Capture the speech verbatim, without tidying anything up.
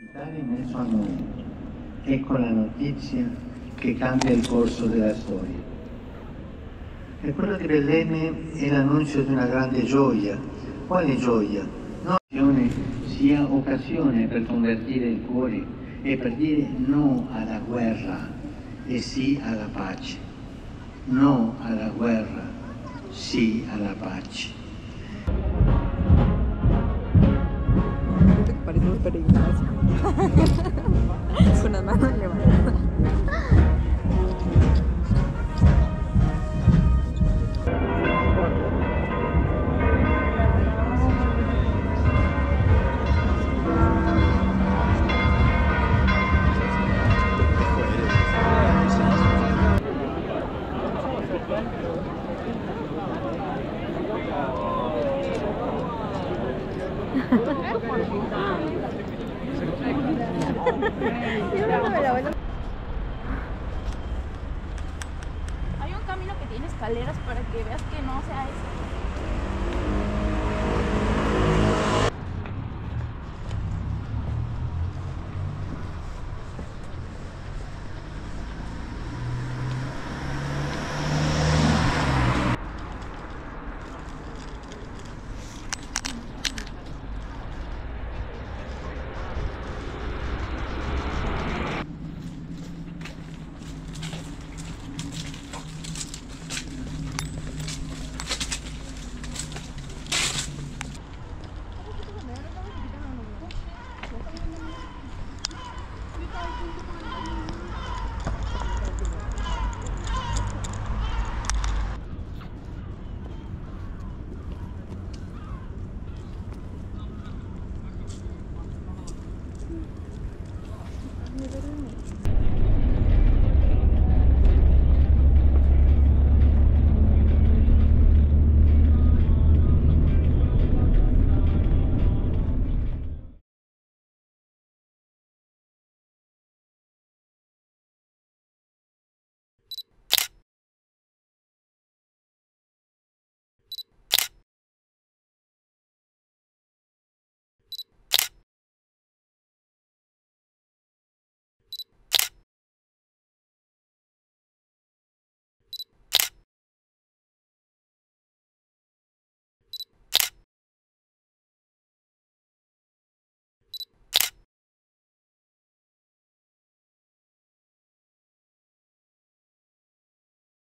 In mezzo a noi, ecco la notizia che cambia il corso della storia. E quello di Betlemme è l'annuncio di una grande gioia. Quale gioia? Non sia occasione per convertire il cuore e per dire no alla guerra e sì alla pace. No alla guerra, sì alla pace. Parecemos peregrinos con las manos levantadas. Hay un camino que tiene escaleras para que veas que no se ha